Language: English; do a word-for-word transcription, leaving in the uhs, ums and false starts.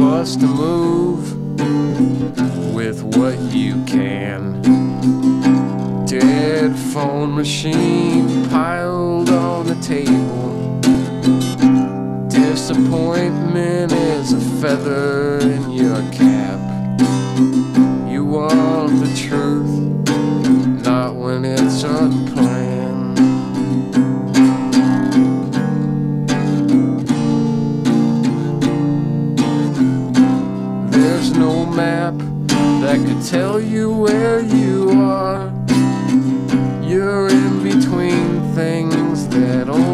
bust a move with what you can. Dead phone machine piled on the table. Disappointment is a feather in your cap. You want the truth, not when it's unplanned. There's no map that could tell you where you are. You're in between things that only